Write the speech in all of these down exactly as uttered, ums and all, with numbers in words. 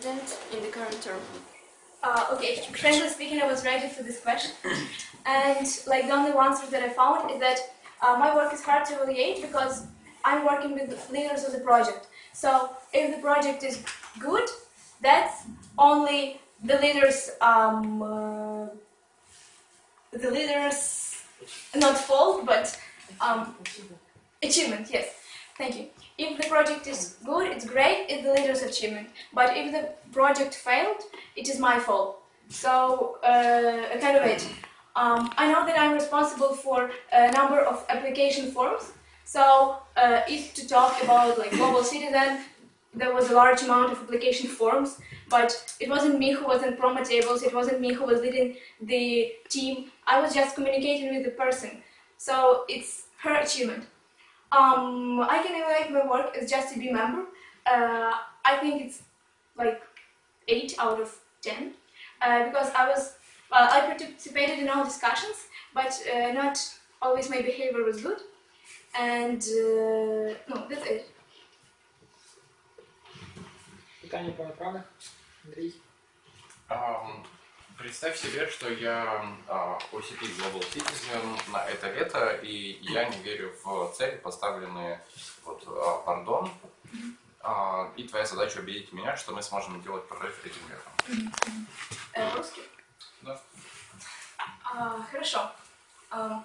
president in the current term? Uh, okay, frankly speaking, I was ready for this question. And like the only answer that I found is that uh, my work is hard to evaluate because I'm working with the leaders of the project. So if the project is good, that's only the leaders, um, uh, the leaders, not fault, but um, achievement, yes. Thank you. If the project is good, it's great, it's the leader's achievement. But if the project failed, it is my fault. So, uh, kind of it. Um, I know that I'm responsible for a number of application forms. So, uh, if to talk about like Global Citizen, there was a large amount of application forms, but it wasn't me who was in promo tables, it wasn't me who was leading the team. I was just communicating with the person. So, it's her achievement. Um, I can evaluate my work as just a B member. Uh, I think it's like eight out of ten uh, because I was well, I participated in all discussions, but uh, not always my behavior was good. And uh, no, that's it. Питание по направо. Андрей. Um, представь себе, что я uh, о си пи Global Citizen на это лето, и я не верю в цели, поставленные вот, uh, пардон, uh, и твоя задача убедить меня, что мы сможем делать прорыв этим летом. Э, русский? Да. А, хорошо. А,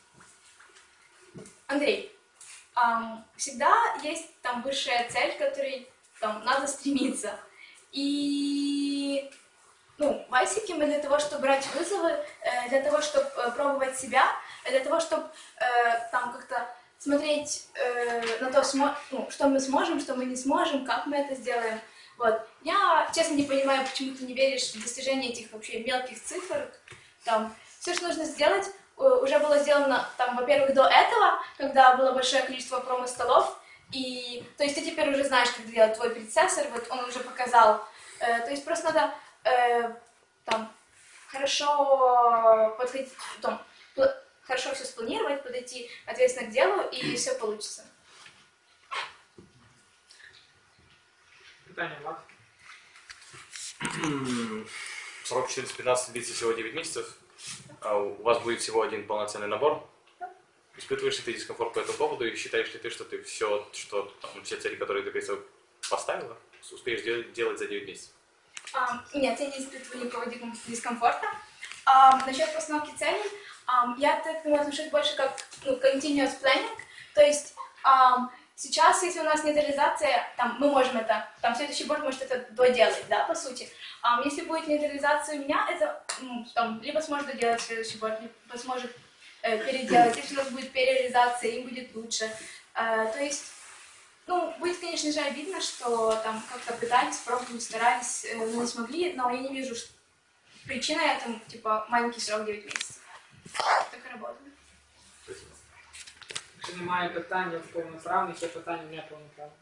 Андрей, а, всегда есть там высшая цель, к которой там надо стремиться. И ну, в Айсике мы для того, чтобы брать вызовы, для того, чтобы пробовать себя, для того, чтобы там как-то смотреть на то, ну, что мы сможем, что мы не сможем, как мы это сделаем. Вот. Я, честно, не понимаю, почему ты не веришь в достижение этих вообще мелких цифр. Там, все, что нужно сделать, уже было сделано, там, во-первых, до этого, когда было большое количество промо-столов, и, то есть ты теперь уже знаешь, как делать твой предсессор, вот он уже показал. Э, то есть просто надо э, там, хорошо подходить, там, хорошо все спланировать, подойти ответственно к делу, и все получится. Питание, Влад. Срок четыреста пятнадцать длится всего девять месяцев, а у вас будет всего один полноценный набор. Испытываешь ли ты дискомфорт по этому поводу и считаешь ли ты, что ты все, что, там, все цели, которые ты перед собой поставила, успеешь делать, делать за девять месяцев? Um, нет, я не испытываю никакого дискомфорта. Um, насчет постановки целей, um, я к этому отношусь больше как ну, continuous planning, то есть um, сейчас, если у нас нет реализации, там, мы можем это, там, следующий борт может это доделать, да, по сути. Um, если будет нейтрализация у меня, это ну, там, либо сможет доделать следующий борт, либо сможет э, переделать. Если у нас будет перереализация, им будет лучше. Э, то есть, ну, будет, конечно же, обидно, что там как-то пытались, пробовали, старались, э, но не смогли, но я не вижу что... причины этому, типа, маленький срок девять месяцев. Так и работает. Якщо немає питання в повноправних, є питання в неповноправних.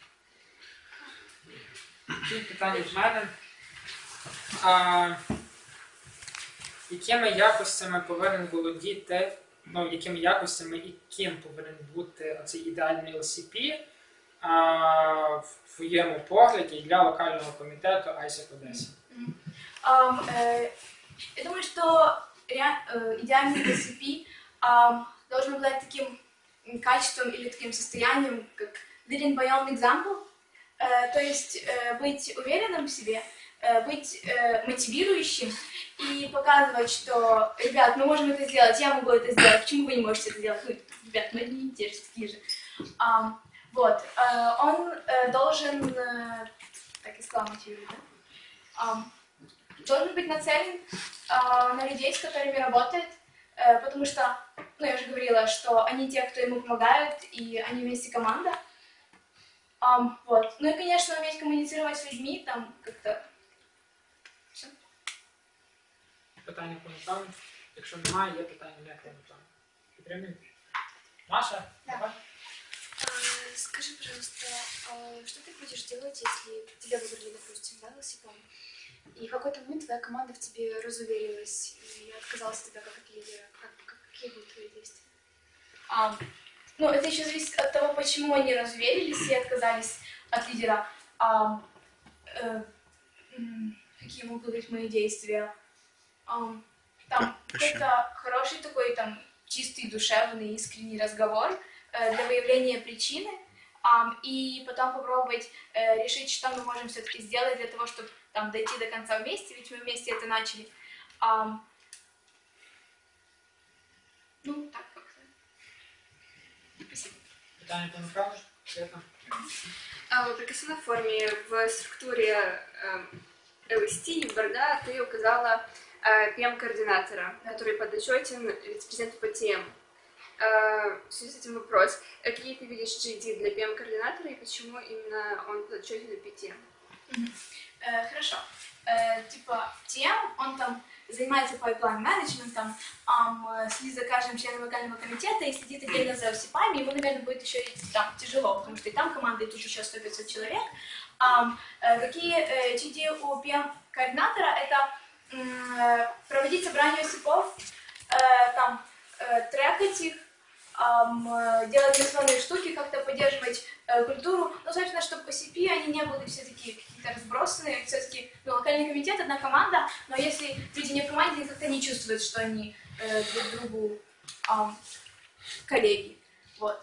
Ці питання в мене. А, якими якостями повинен володіти, ну, якими якостями і ким повинен бути оцей ідеальний ел сі пі а, в твоєму погляді для локального комітету Айсек Одеса? Um, э, я думаю, что э, идеальный эл си пи э, должен обладать таким качеством или таким состоянием, как leading by own example, э, то есть э, быть уверенным в себе, э, быть э, мотивирующим и показывать, что, ребят, мы можем это сделать, я могу это сделать, почему вы не можете это сделать? Ну, ребят, мы одни и те же, такие же. Um, вот, э, он э, должен, э, так и сказала, мотивировать, да? Um, должен быть нацелен э, на людей, с которыми работает, э, потому что, ну, я уже говорила, что они те, кто ему помогают, и они вместе команда. Um, вот. Ну и, конечно, уметь коммуницировать с людьми, там, как-то... Все. Питання повноправне. Якщо немає, є питання не повноправне. Підтримуєш? Маша? Да. Давай. А, скажи, пожалуйста, а что ты будешь делать, если тебя выбрали, допустим, да, велосипедом, и в какой-то момент твоя команда в тебе разуверилась и отказалась от тебя как от лидера? Как, как, какие будут твои действия? Um, ну, это еще зависит от того, почему они разуверились и отказались от лидера. Um, э, какие могут быть мои действия. Um, там какой-то хороший такой там чистый, душевный, искренний разговор э, для выявления причины, um, и потом попробовать э, решить, что мы можем все-таки сделать для того, чтобы там дойти до конца вместе, ведь мы вместе это начали. Um, ну, так как-то. Спасибо. Питання по направленню? Света? А в прикасовой форме в структуре эл эс ти борда ты указала пи эм-координатора, который подотчетен вице-президенту по ти эм. В связи с этим вопрос. Какие ты видишь джи ди для пи эм-координатора и почему именно он подотчетен для пи ти эм? Mm-hmm. Э, хорошо. Э, типа ти эм, он там занимается пайплайн-менеджментом, um, следит за каждым членом локального комитета и следит отдельно за осипами. Ему, наверное, будет еще и там тяжело, потому что и там команда, и тут еще сто-пятьсот человек. Um, э, какие э, джи ди у пи эм-координатора? Это э, проводить собрание осипов, э, там, э, трекать их, э, делать основные штуки, как-то поддерживать э, культуру. Ну, собственно, чтобы по си пи они не были все такие какие-то разбросанные. Все-таки ну, локальный комитет, одна команда, но если люди не в команде, они как-то не чувствуют, что они э, друг другу э, коллеги. Вот.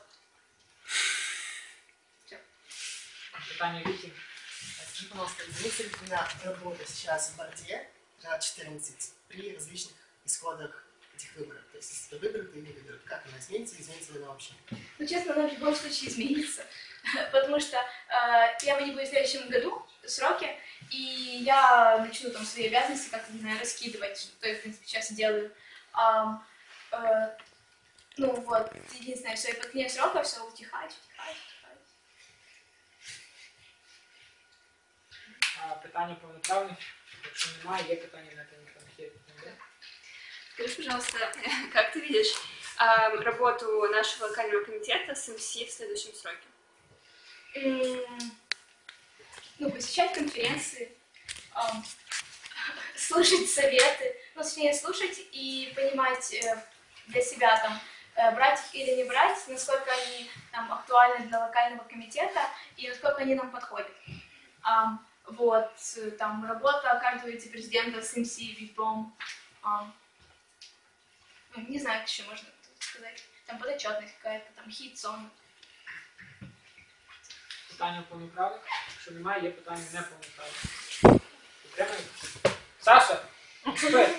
Все. Питання Віки. Скажи, пожалуйста, изменится ли у меня работа сейчас в борде на четырнадцать при различных исходах этих выборов? То есть, если это выборы, то или выборы, как она изменится, изменится ли она вообще? Ну, честно, она в любом случае изменится, потому что э, я не буду в следующем году сроки, и я начну там свои обязанности как-то, не знаю, раскидывать, что я, в принципе, сейчас и делаю. А, э, ну, вот, единственное, все, и под конец срока все утихать, утихать, утихать. А, питання повноправних? Якщо немає, є питання на повноправних. Скажи, пожалуйста, как ты видишь э, работу нашего локального комитета с эм си в следующем сроке? Mm, ну, посещать конференции, эм, слушать советы, ну, точнее, слушать и понимать э, для себя, там, э, брать их или не брать, насколько они там, актуальны для локального комитета и насколько они нам подходят. Um, вот, там, работа каждого вице-президента с эм си, випом, um, ну, не знаю, что можно сказать, там, подотчетность какая-то, там, хит-сон. Питання повноправних? Якщо немає, є питання неповноправних. Підтримуєте? Саша! Спи!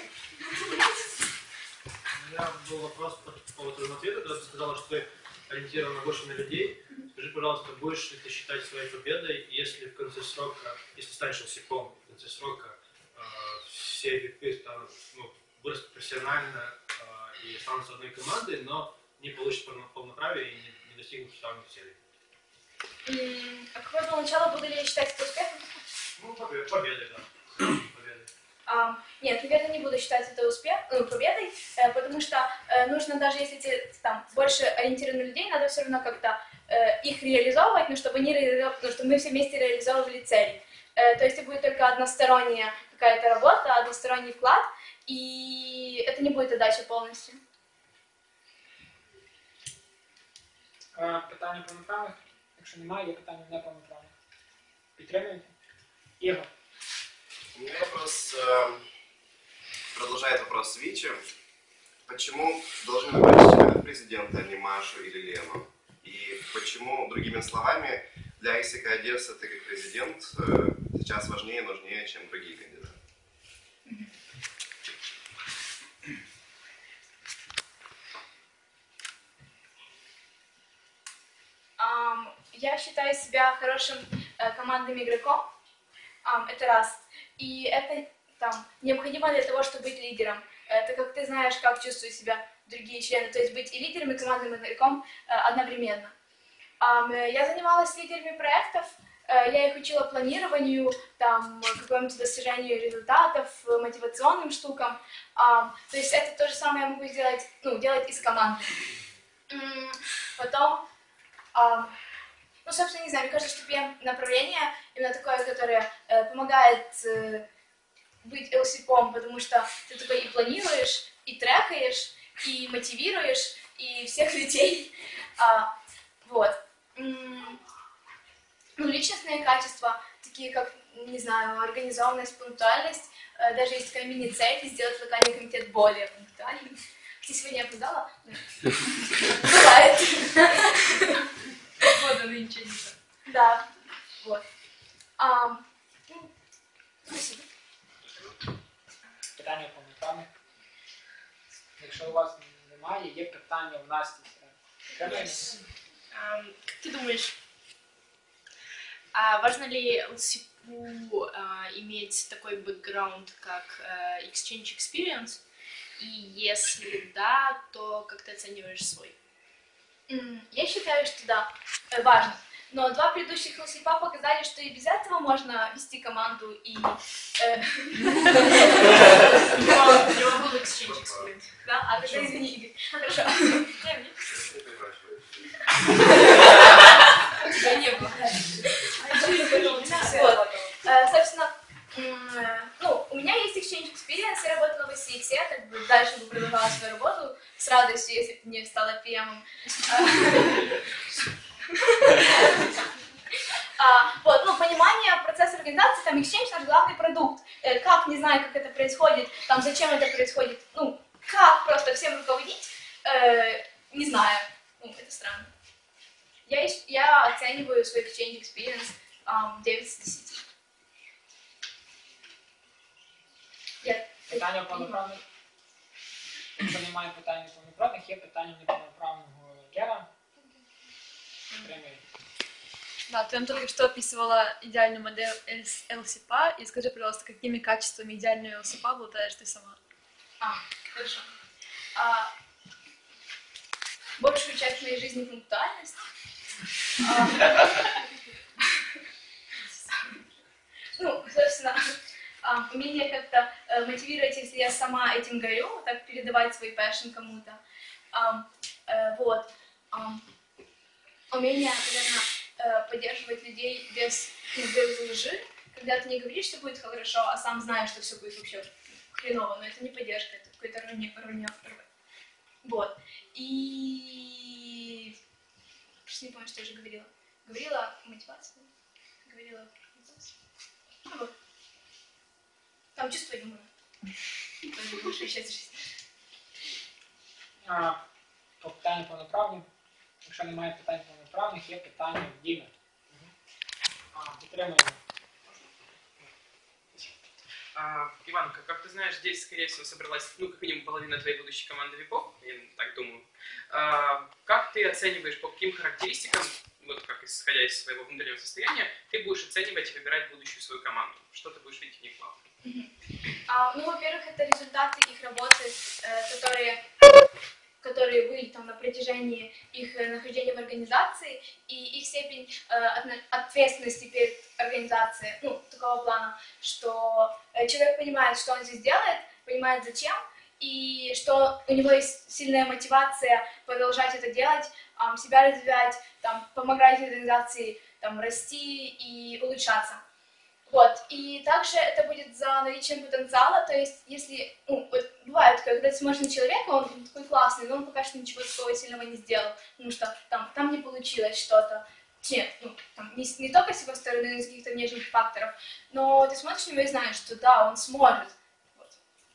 У меня был вопрос по поводу твоего ответа, когда ты сказала, что ты ориентирована больше на людей. Скажи, пожалуйста, будешь ли ты считать своей победой, если в конце срока, если станешь осипом, в конце срока э, все випы станут, ну, вырастут профессионально э, и станут одной командой, но не получат полноправие и не, не достигнут ставленных целей? Mm, а какое было начало, буду ли я считать это успехом? Ну, победой, победой, да. Победой. А, нет, наверное, не буду считать это успех, ну, победой, э, потому что э, нужно, даже если ты там больше ориентирован на людей, надо все равно как-то э, их реализовывать, но чтобы, они реализов... ну, чтобы мы все вместе реализовывали цели. Э, то есть это будет только односторонняя какая-то работа, односторонний вклад, и это не будет отдача полностью. А, питання повноправних? Якщо немає, є питання неповноправних. Підтримуєте? Ігор. У меня вопрос, э, продолжает вопрос Вичи. Почему должны выбрать тебя как президента, а не Машу или Лену? И почему, другими словами, для Исика Одесса ты как президент э, сейчас важнее и нужнее, чем другие кандидаты? Um, я считаю себя хорошим э, командным игроком, um, это раз. И это там, необходимо для того, чтобы быть лидером. Это как ты знаешь, как чувствуют себя другие члены. То есть быть и лидером, и командным игроком э, одновременно. Um, я занималась лидерами проектов, э, я их учила планированию, там, какому-то достижению результатов, мотивационным штукам. Um, то есть это то же самое я могу сделать, ну, делать из команды. Um, потом, um, ну, собственно, не знаю, мне кажется, что пи эм-направление именно такое, которое э, помогает э, быть эл си пом, потому что ты такой и планируешь, и трекаешь, и мотивируешь, и всех людей. А, вот. М- ну, личностные качества, такие как, не знаю, организованность, пунктуальность. Э, даже есть такая мини-цель сделать локальный комитет более пунктуальным. Ты сегодня опоздала? Бывает. Вот оно ничего не так. Да, вот. А, ну, спасибо. Питання повноправне. Якщо у вас немає, є питання у Насті. Yes. Um, как ты думаешь, а важно ли эл си пи ю а, иметь такой бэкграунд, как а, Exchange Experience? И если да, то как ты оцениваешь свой? Я считаю, что да, важно. Но два предыдущих эл си пи эй показали, что и без этого можно вести команду и... Э... У него был Exchange Experience. Да? А тогда извини, Игорь. Хорошо. Тебя не было. Вот. Собственно, ну, у меня есть Exchange Experience, я работала в эс си икс, как бы дальше бы продолжала свою работу с радостью, если бы не стала пи эм. А, вот, ну, понимание процесса организации, там, Exchange наш главный продукт. Э, как, не знаю, как это происходит, там, зачем это происходит, ну, как просто всем руководить, э, не знаю, ну, это странно. Я, я оцениваю свой Exchange Experience um, девять из десяти. Я... Питання повноправних. Якщо немає питань повноправних, є питання неповноправного Гера. Підтримує. Да, ты нам только что описывала идеальную модель эл си пи эй, и скажи, пожалуйста, какими качествами идеальной эл си пи эй обладаешь ты сама? А, хорошо. А, большую часть моей жизни пунктуальность. А, ну, собственно, а, умение как-то а, мотивировать, если я сама этим горю, так передавать свой passion кому-то. А, а, вот. А, умение, наверное, поддерживать людей без, без лжи, когда ты не говоришь, что будет хорошо, а сам знаешь, что все будет вообще хреново, но это не поддержка, это какой-то ровня, ровня, ровня. Вот. И... Просто не помню, что я уже говорила. Говорила мотивацию, говорила мотивацию. Ну, вот. Там чувство юмора. Тоже большая часть жизни. А, по питанню повноправні. Якщо немає питань повноправних, є питання в Діми. Підтримуємо. А, Иван, как, как ты знаешь, здесь, скорее всего, собралась, ну, как минимум, половина твоей будущей команды випов, я так думаю. А, как ты оцениваешь, по каким характеристикам, вот как исходя из своего внутреннего состояния, ты будешь оценивать и выбирать будущую свою команду? Что ты будешь видеть в них главное? Mm-hmm. а, ну, во-первых, это результаты их работы, э, которые... которые были там на протяжении их нахождения в организации, и их степень э, ответственности перед организацией, ну, такого плана, что э, человек понимает, что он здесь делает, понимает зачем, и что у него есть сильная мотивация продолжать это делать, э, себя развивать, там, помогать организации там, расти и улучшаться. Вот, и также это будет за наличием потенциала, то есть, если, ну, вот бывает, когда ты смотришь на человека, он такой классный, но он пока что ничего такого сильного не сделал, потому что там, там не получилось что-то, нет, ну, там, не, не только с его стороны, но и с каких-то внешних факторов, но ты смотришь на него и знаешь, что да, он сможет. Вот.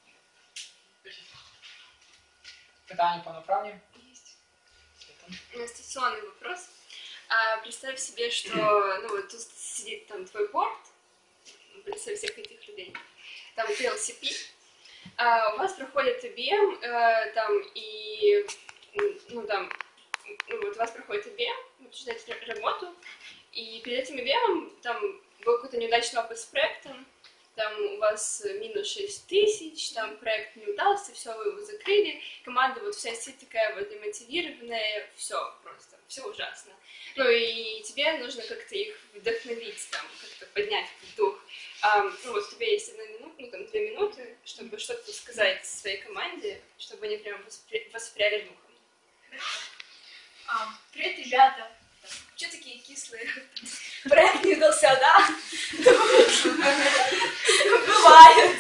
Питання повноправні? Есть. Инвестиционный вопрос. А, представь себе, что, ну, вот тут сидит там твой борд, представь всех этих людей. Там ты эл си пи, а у вас проходит ай би эм, э, там и, ну там, ну вот у вас проходит ай би эм, вы обсуждаете работу, и перед этим ай би эм там был какой-то неудачный опыт с проектом, там у вас минус шесть тысяч, там проект не удался, все, вы его закрыли, команда вот вся сидит такая вот демотивированная, все просто, все ужасно. Ну и тебе нужно как-то их вдохновить, там, как-то поднять дух. А, ну вот у тебя есть одна минута, ну там две минуты, чтобы что-то сказать своей команде, чтобы они прям воспри... воспряли духом. А, привет, ребята. Че такие кислые? Проект не удался, да? Бывает.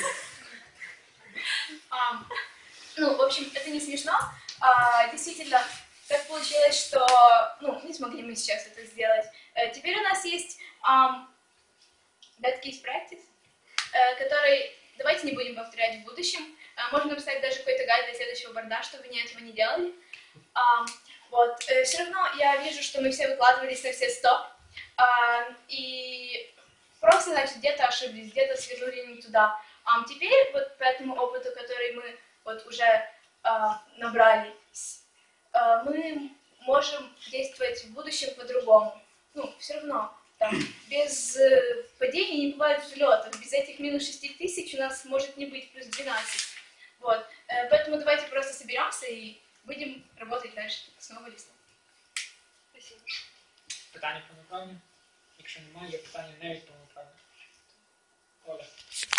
Ну, в общем, это не смешно. Действительно, так получилось, что, ну, не смогли мы сейчас это сделать. Теперь у нас есть bad case practice, э, который давайте не будем повторять в будущем. Э, можно написать даже какой-то гайд для следующего борда, чтобы вы этого не делали. А, вот. Э, все равно я вижу, что мы все выкладывались на все сто. А, и просто, значит, где-то ошиблись, где-то свернули не туда. А теперь, вот по этому опыту, который мы вот уже а, набрали, а, мы можем действовать в будущем по-другому. Ну, все равно, там, без э, падений не бывает взлетов. Без этих минус шести тысяч у нас может не быть плюс двенадцать. Вот. Э, поэтому давайте просто соберемся и будем работать дальше с нового листа. Спасибо. Питання по направленню? Якщо немає, є питання навіть по направленню. Оля.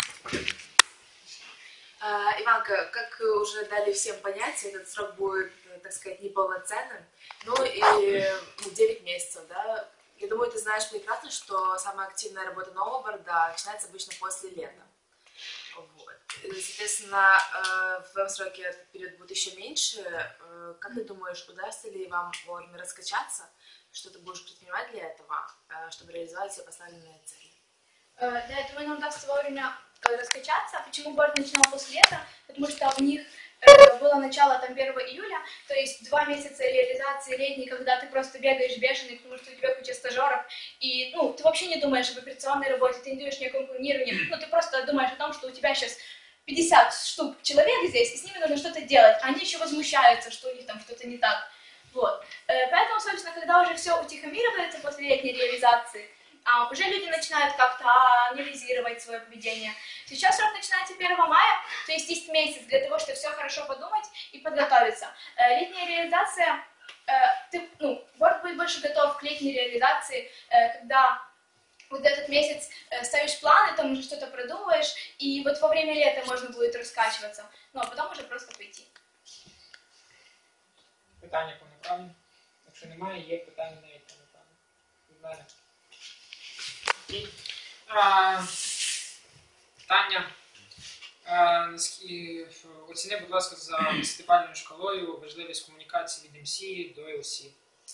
А, Иванка, как уже дали всем понять, этот срок будет, так сказать, неполноценным. Ну и ну, девять месяцев, да. Я думаю, ты знаешь прекрасно, что самая активная работа нового борда начинается обычно после лета. Вот. Соответственно, в твоем сроке этот период будет еще меньше. Как ты думаешь, удастся ли вам вовремя раскачаться? Что ты будешь предпринимать для этого, чтобы реализовать все поставленные цели? Для этого нам удастся вовремя раскачаться. Почему борд начинал после лета? Потому что у них было начало там первого июля, то есть два месяца реализации летней, когда ты просто бегаешь бешеный, потому что у тебя куча стажеров, и ну, ты вообще не думаешь об операционной работе, ты не думаешь ни о каком планировании, ну, ты просто думаешь о том, что у тебя сейчас пятьдесят штук человек здесь, и с ними нужно что-то делать, они еще возмущаются, что у них там что-то не так. Вот. Поэтому, собственно, когда уже все утихомиривается после летней реализации, а, уже люди начинают как-то анализировать свое поведение. Сейчас срок начинается первого мая, то есть есть месяц для того, чтобы все хорошо подумать и подготовиться. Э, летняя реализация, э, ты, ну, борд будет больше готов к летней реализации, э, когда вот этот месяц э, ставишь планы, там уже что-то продумываешь, и вот во время лета можно будет раскачиваться, ну а потом уже просто пойти. Питання по направленню? Якщо немає, є питання навіть по направленню. А, Таня, а, оціни, будь ласка, за десятибальною шкалою важливість комунікації від ем сі до ел сі.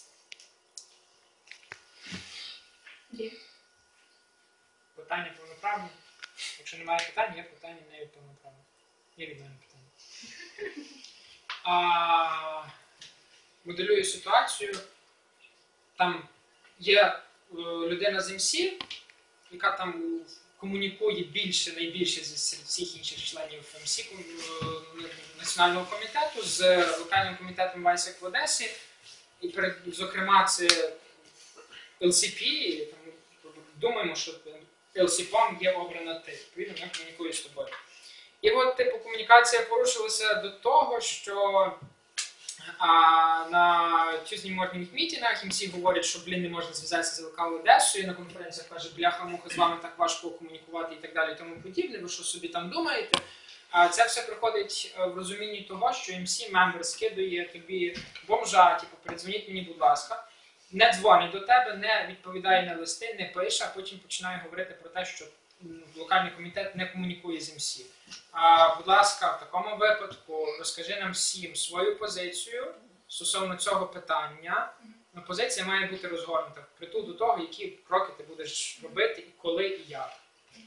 Дві. Питання повноправні. Якщо немає питань, є питання навіть повноправні. Є від мене питання. А, моделюю ситуацію. Там є людина з ем сі, яка там комунікує більше, найбільше серед всіх інших членів ем сі Національного комітету з локальним комітетом Вайсек в Одесі. І, зокрема, це ел сі пі. Думаємо, що ел сі пом є обрана ти. Відповідно, вона комунікує з тобою. І от, типу, комунікація порушилася до того, що а на Tuesday Morning мітінгах ем сі говорять, що, блін, не можна зв'язатися з ел ка Одесою, на конференціях каже, бляха-муха, з вами так важко комунікувати і так далі і тому подібне, ви що собі там думаєте? А це все приходить в розумінні того, що ем сі-мембер скидує тобі бомжа, типу, передзвоніть мені, будь ласка, не дзвонить до тебе, не відповідає на листи, не пише, а потім починає говорити про те, що локальний комітет не комунікує з ем сі. А, будь ласка, в такому випадку розкажи нам всім свою позицію стосовно цього питання. Ну, позиція має бути розгорнута впритул до того, які кроки ти будеш робити, і коли, і як.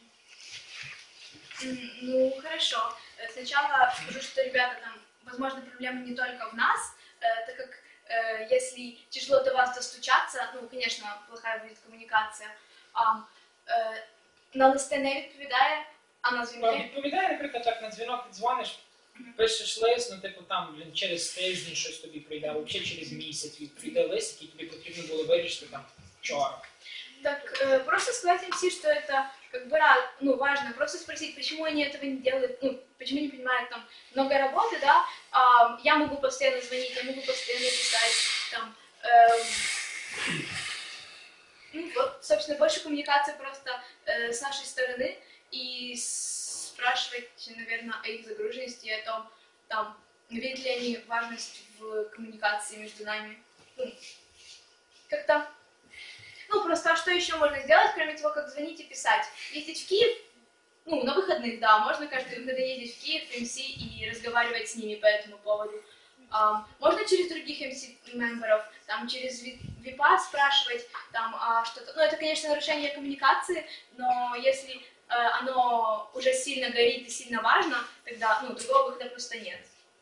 Ну, хорошо. Сначала скажу, что, ребята, там, возможно, проблемы не только в нас, э, так как э, если тяжело до вас достучаться, ну, конечно, плохая будет коммуникация, а, э, на листи не відповідає, а на дзвінки? Відповідає, наприклад, так, на дзвінок дзвониш, пишеш лист, ну, типу, там, блін, через тиждень щось тобі прийде, або взагалі через місяць прийде лист, який тобі потрібно було вирішити там вчора. Так, э, просто сказать им все, что это, как бы, ну, важно, просто спросить, почему они этого не делают, ну, почему не понимают, там, много работы, да, а, я могу постоянно звонить, я могу постоянно писать, там, э, ну, вот, собственно, больше коммуникации просто э, с нашей стороны и спрашивать, наверное, о их загруженности, о том, там, видят ли они важность в коммуникации между нами, ну, как-то. Ну, просто, а что еще можно сделать, кроме того, как звонить и писать? Ездить в Киев, ну, на выходных, да, можно каждый выходный ездить в Киев, в эм си и разговаривать с ними по этому поводу. Um, можно через других эм си-мемберов, там, через випа спрашивать, там, а, что-то. Ну, это, конечно, нарушение коммуникации, но если э, оно уже сильно горит и сильно важно, тогда, ну, другого выхода просто нет.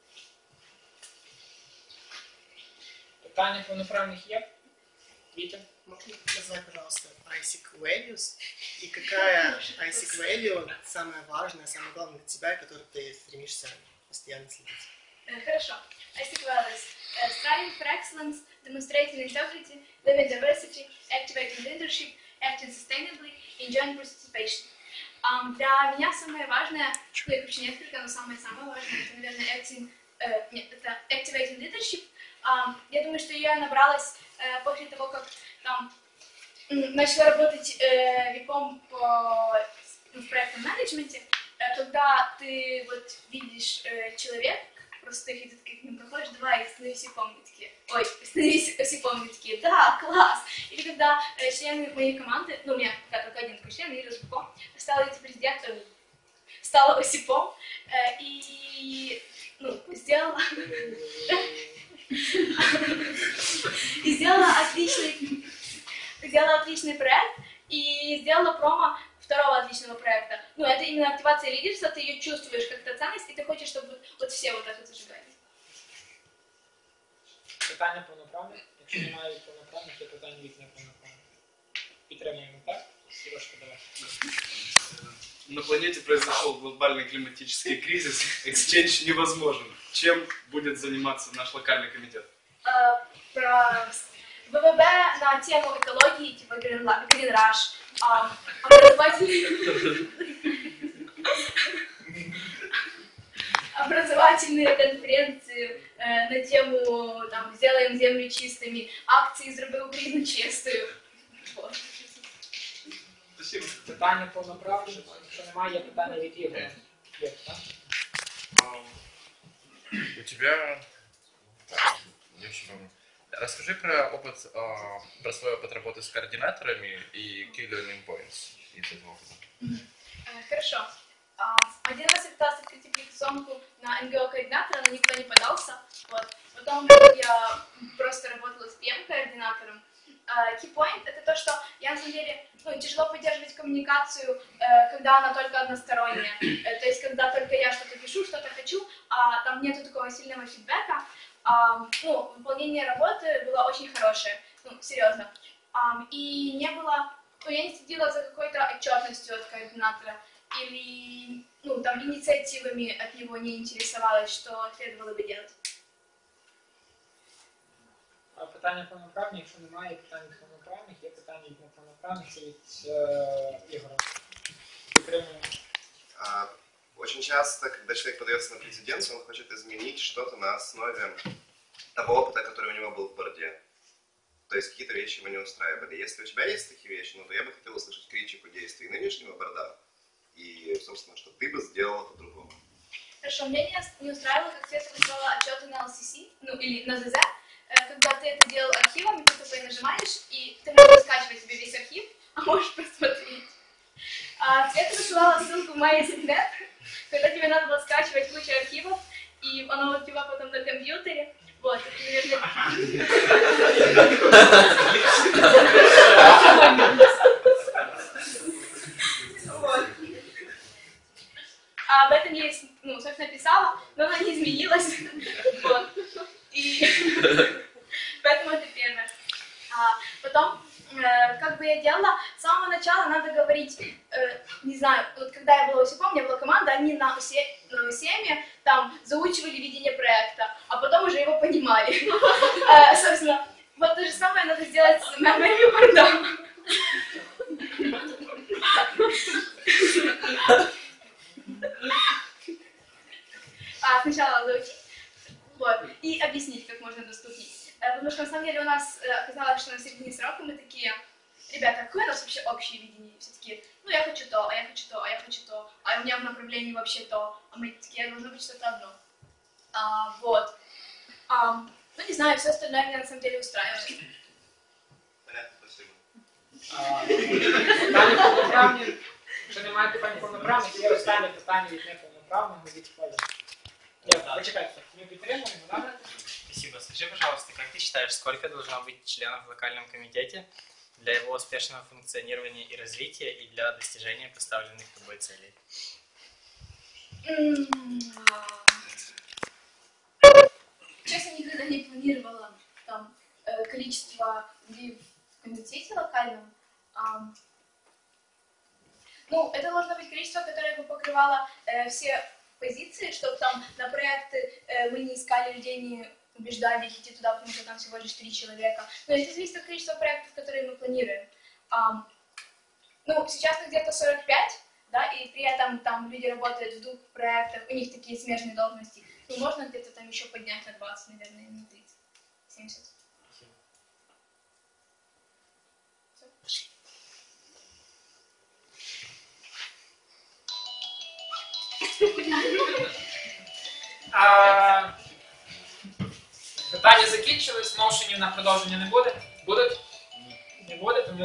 Питання повноправних є? Витя? Можно назвать, пожалуйста, ай сик values? И какая ай сик value самая важная, самая главная для тебя, которой ты стремишься постоянно следить? Хорошо. ай сик values. Uh, striving for excellence, demonstrating integrity, living diversity, activating leadership, acting sustainably, enjoying participation. Um, для меня самое важное, ну, их вообще несколько, но самое-самое важное, это, наверное, acting, uh, нет, это activating leadership. Um, я думаю, что я набралась uh, после того, как там начала работать uh, випом по, ну, в проектном менеджменте, uh, когда ты вот видишь uh, человека, просто их идет, как к ним проходишь, давай, становись випом, такие, ой, становись випом, такие, да, класс. Или когда uh, члены моей команды, ну, у меня пока только один такой член, лидер випом, стала вице-президентом, стала осипом uh, и, ну, сделала... И сделала отличный, сделала отличный проект и сделала промо второго отличного проекта. Ну, это именно активация лидерства, ты ее чувствуешь как-то ценность, и ты хочешь, чтобы вот, вот все вот так вот зажигали. Питання повноправних. Якщо немає повноправних, є питання від неповноправних. Підтримуємо, так? Сережка, давай. На планете произошел глобальный климатический кризис, эксченж невозможен. Чем будет заниматься наш локальный комитет? Uh, про ВВБ на тему экологии, типа Green Rush, uh, образовательные, образовательные конференции uh, на тему там, «Сделаем землю чистыми», акции «Зроби Україну чистою». Вот. Спасибо. Питання повноправні. Якщо немає, є питання від Ігоря. Є, так? У тебя... Так, я еще помню. Расскажи про опыт, э, про свой опыт работы с координаторами и key learning points из этого опыта. Uh, хорошо. Uh, один раз я пыталась открыть аппликационку на эн гэ о-координатора, но никто не подался. Вот. Потом я просто работала с пи эм-координатором. Uh, key point — это то, что я, на самом деле, ну, тяжело поддерживать коммуникацию, uh, когда она только односторонняя. Uh, то есть, когда только я что-то пишу, что-то хочу, а там нету такого сильного фидбэка. Um, ну, выполнение работы было очень хорошее, ну, серьезно. Um, и не было, ну, я не следила за какой-то отчетностью от координатора или, ну, там, инициативами от него не интересовалась, что следовало бы делать. Питання повноправні, якщо немає питань від повноправних, є питання від неповноправних, це від е, Ігора. Підтримуємо. Очень часто, когда человек подается на президентство, он хочет изменить что-то на основе того опыта, который у него был в борде. То есть какие-то вещи его не устраивали. Если у тебя есть такие вещи, ну, то я бы хотел услышать критику действий нынешнего борда и, собственно, что ты бы сделала по-другому. Хорошо, меня не, не устраивало, как ты присылала отчеты на эл си си, ну, или на зэ зэ, когда ты это делал архивом, и ты такой нажимаешь, и ты можешь скачивать себе весь архив, а можешь просмотреть. А Света высылала ссылку в MySecret, когда тебе надо было скачивать кучу архивов, и оно у тебя потом на компьютере. Вот, это, наверное... Вот. А об этом я, ну, собственно, писала, но она не изменилась. Вот. И поэтому это первое. А потом, э, как бы я делала, с самого начала надо говорить, э, не знаю, вот когда я была осипом, у меня была команда, они на семе там заучивали видение проекта, а потом уже его понимали. э, собственно, вот то же самое надо сделать с memory board'ом. А сначала заучить, вот, и объяснить как можно доступнее. Потому что на самом деле у нас оказалось, что на середине срока мы такие, ребята, какое у нас вообще общее видение? Все такие, ну я хочу то, а я хочу то, а я хочу то, а у меня в направлении вообще то, а мы такие, должно быть что-то одно. А, вот. А, ну не знаю, все остальное меня на самом деле устраивает. Понятно, спасибо. Питання повноправні. Якщо немає питань повноправних, є останнє питання від неповноправного від Федора. Нет, почекайте, мы підтримуємо, да? Спасибо. Скажи, пожалуйста, как ты считаешь, сколько должно быть членов в локальном комитете для его успешного функционирования и развития и для достижения поставленных тобой целей? Честно, никогда не планировала там э, количество людей в комитете локальном. Ам, ну, это должно быть количество, которое бы покрывало э, все позиции, чтобы там на проекты э, мы не искали людей, не убеждали их идти туда, потому что там всего лишь три человека. Но это зависит от количества проектов, которые мы планируем. Ам, ну, сейчас где-то сорок пять, да, и при этом там люди работают в двух проектах, у них такие смежные должности. Ну, можно где-то там еще поднять на двадцать, наверное, на тридцать, семьдесят. Все. А, питання закінчились, моушенів на продовження не буде? Будуть? Не буде, тому